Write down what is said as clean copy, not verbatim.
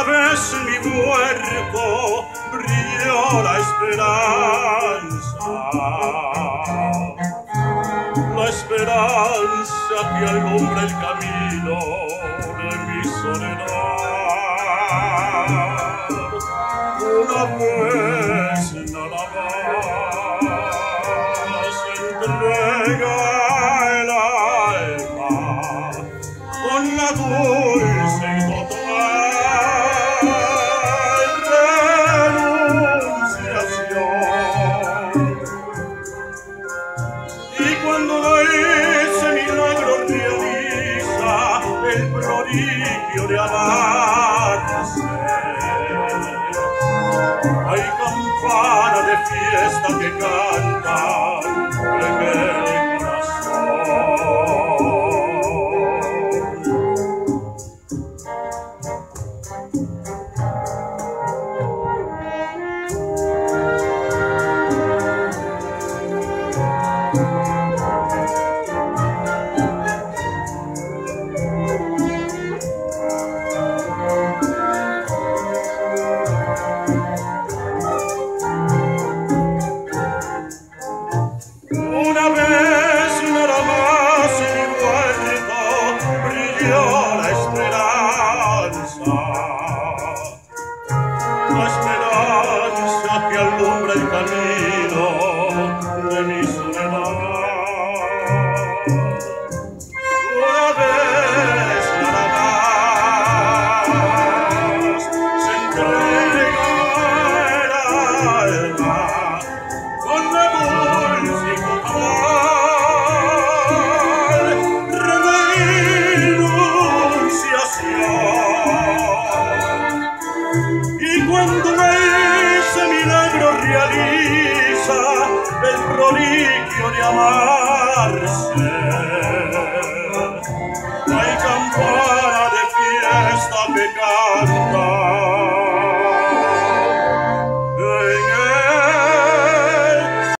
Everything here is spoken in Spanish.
vez mi muerto brilló la esperanza que alumbra el camino de mi soledad. Una vez nada más entrega el alma con la dulce y total renunciación. Y cuando ese milagro realiza el prodigio de amarse, hay campana de fiesta que cantan en el corazón. Una vez nada más en mi huerto brilló la esperanza que alumbra el camino de mi soledad. Una vez nada más se entrega el alma con la dulce y total renunciación. Y cuando ese milagro realiza el prodigio de amarse,